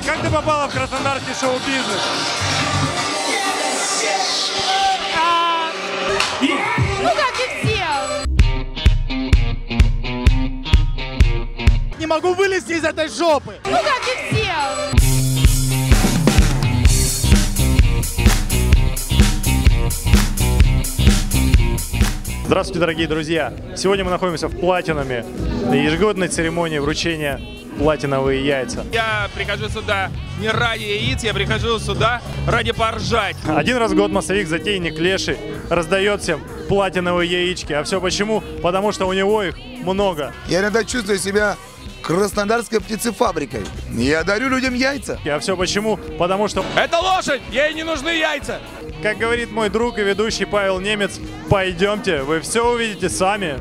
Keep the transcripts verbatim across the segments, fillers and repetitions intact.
как ты попала в краснодарский шоу-бизнес? А, ну, как и все. Не могу вылезти из этой жопы. Ну, как и все. Здравствуйте, дорогие друзья! Сегодня мы находимся в Платинуме, на ежегодной церемонии вручения платиновые яйца. Я прихожу сюда не ради яиц, я прихожу сюда ради поржать. Один раз в год массовик-затейник Леший раздает всем платиновые яички. А все почему? Потому что у него их много. Я иногда чувствую себя краснодарской птицефабрикой. Я дарю людям яйца. А все почему? Потому что... Это лошадь! Ей не нужны яйца! Как говорит мой друг и ведущий Павел Немец, пойдемте, вы все увидите сами.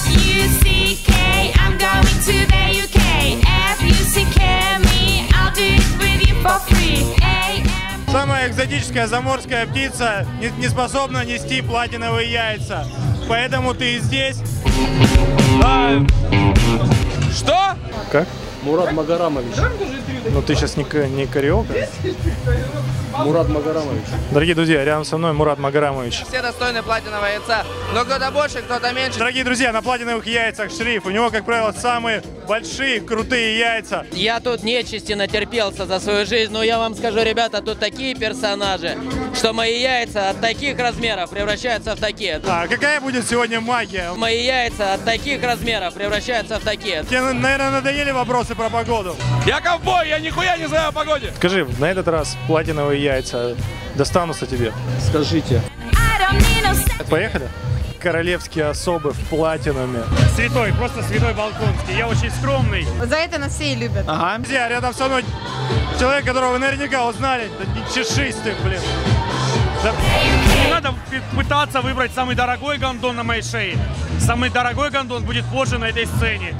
Самая экзотическая заморская птица не, не способна нести платиновые яйца. Поэтому ты и здесь. А... Что? Как? Мурат Магарамович. Ну ты сейчас не, не кариока? Мурат Магарамович. Дорогие друзья, рядом со мной Мурат Магарамович. Все достойны платинового яйца, но кто-то больше, кто-то меньше. Дорогие друзья, на платиновых яйцах шрифт. У него, как правило, самые большие, крутые яйца. Я тут нечисти натерпелся за свою жизнь, но я вам скажу, ребята, тут такие персонажи, что мои яйца от таких размеров превращаются в такие. А какая будет сегодня магия? Мои яйца от таких размеров превращаются в такие. Тебе, наверное, надоели вопросы про погоду? Я ковбой, я нихуя не знаю о погоде. Скажи, на этот раз платиновые яйца достанутся тебе? Скажите. Поехали? Королевские особы в платинуме. Святой, просто святой балконский. Я очень скромный. За это нас все и любят. Ага. Друзья, рядом со мной человек, которого вы наверняка узнали. Да не чешись ты, блин. Да... Не надо пытаться выбрать самый дорогой гондон на моей шее. Самый дорогой гондон будет позже на этой сцене.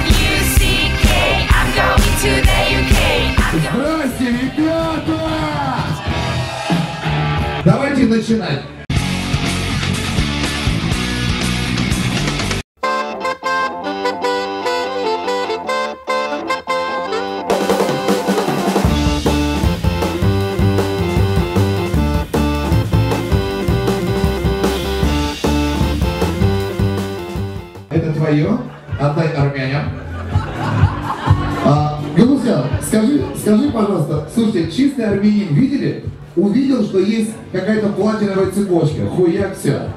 Здрасте, ребята! Давайте начинать. Это твое? Отдай армянам. А, Галустян, скажи, скажи, пожалуйста, слушайте, чистый армянин видели? Увидел, что есть какая-то платиновая цепочка. Хуяк, все.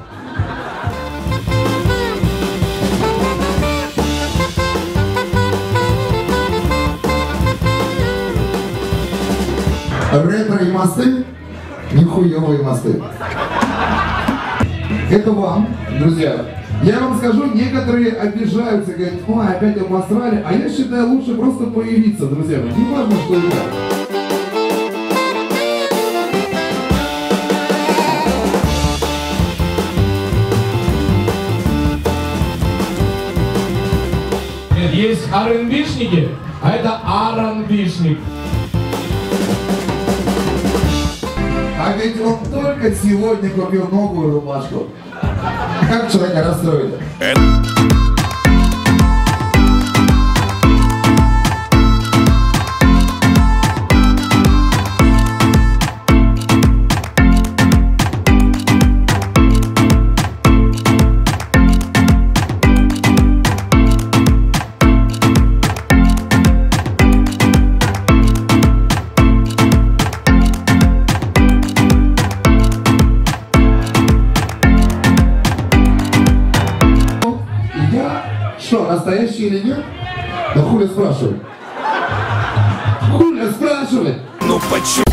Ретро и мосты, нихуевые мосты. Это вам, друзья. Я вам скажу, некоторые обижаются, говорят, ой, опять обосрали, а я считаю, лучше просто появиться, друзья. Не важно, что это. Есть ар энд би-шники, а это ар энд би-шник. А ведь он только сегодня купил новую рубашку. Как человека расстроили? Что, настоящий или нет? Да хули спрашивать? Хули спрашивать? Ну почему?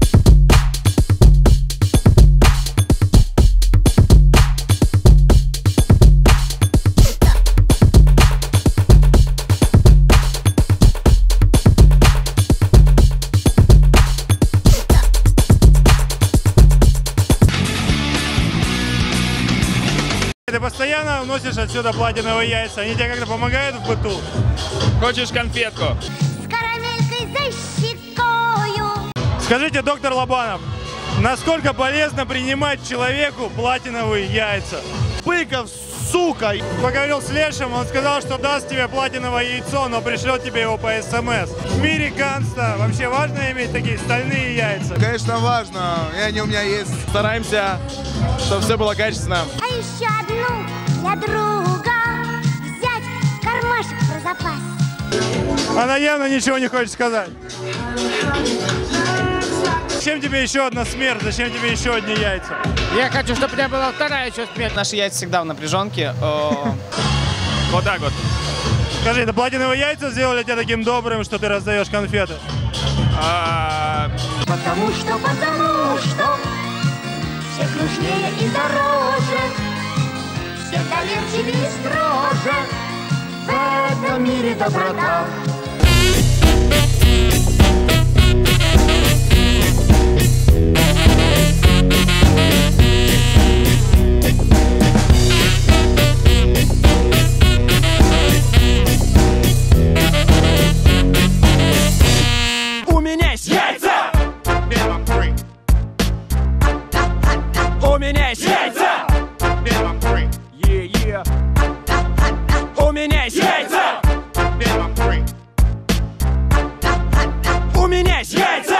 Ты постоянно уносишь отсюда платиновые яйца, они тебе как-то помогают в быту? Хочешь конфетку? С карамелькой за щекою. Скажите, доктор Лобанов, насколько полезно принимать человеку платиновые яйца? Быков, сука. Поговорил с Лешем, он сказал, что даст тебе платиновое яйцо, но пришлет тебе его по СМС. В мире ганста вообще важно иметь такие стальные яйца? Конечно, важно, и они у меня есть. Стараемся, чтобы все было качественно. А еще одну для друга взять кармашек про запас. Она явно ничего не хочет сказать. Зачем тебе еще одна смерть? Зачем тебе еще одни яйца? Я хочу, чтобы у меня была вторая еще смерть. Наши яйца всегда в напряженке. Вот так вот. Скажи, это платиновые яйца сделали тебя таким добрым, что ты раздаешь конфеты? Потому что, потому что всех нужнее и дороже, всех доверчивее и строже в этом мире доброта. У меня есть яйца! У меня есть яйца! Yeah, yeah. У меня есть яйца! У меня есть яйца!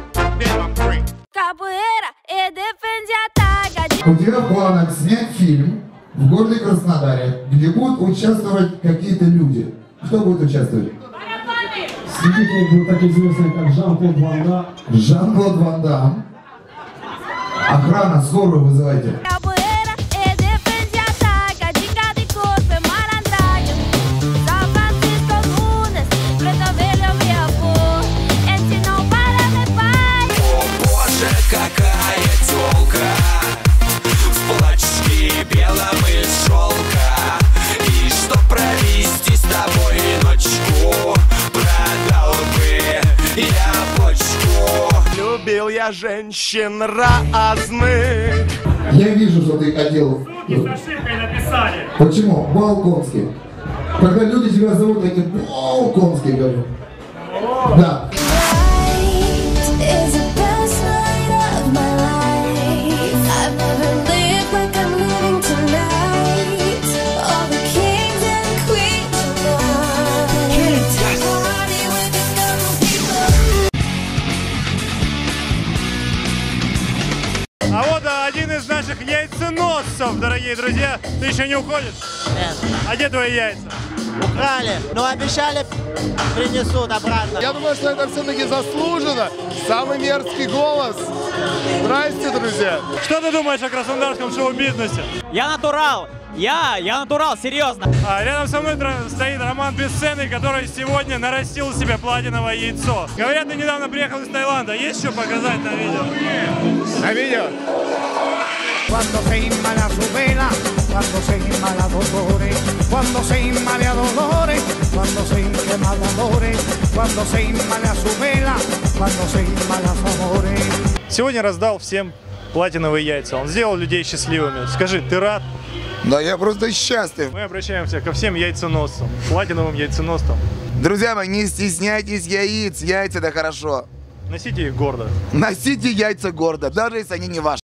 У тебя в планах снять фильм в городе Краснодаре, где будут участвовать какие-то люди. Кто будет участвовать? Свидетели будут так известные, как Жан-Клод Ван Дам. Жан-Клод Ван Дам. Охрана, скорую вызывайте. Любил я женщин разных. Я вижу, что ты одел. С ошибкой написали. Почему? Балконский. Когда люди тебя зовут, они Балконский говорят. Да. А вот один из наших яйценосцев, дорогие друзья. Ты еще не уходишь? Нет. А где твои яйца? Украли, но обещали принесут обратно. Я думаю, что это все-таки заслуженно. Самый мерзкий голос. Здрасте, друзья. Что ты думаешь о краснодарском шоу-бизнесе? Я натурал! Я, я натурал, серьезно! А рядом со мной стоит Роман Бесценный, который сегодня нарастил себе платиновое яйцо. Говорят, ты недавно приехал из Таиланда. Есть что показать на видео? На видео? Cuando se inmala su vela, cuando se inmala dolores, cuando se inmala dolores, cuando se inmala dolores, cuando se inmala su vela, cuando se inmala amores. Сегодня раздал всем платиновые яйца. Он сделал людей счастливыми. Скажи, ты рад? Да я просто счастлив. Мы обращаемся ко всем яйценосцам, платиновым яйценосцам. Друзья мои, не стесняйтесь яиц, яйца это хорошо. Носите их гордо. Носите яйца гордо, даже если они не ваши.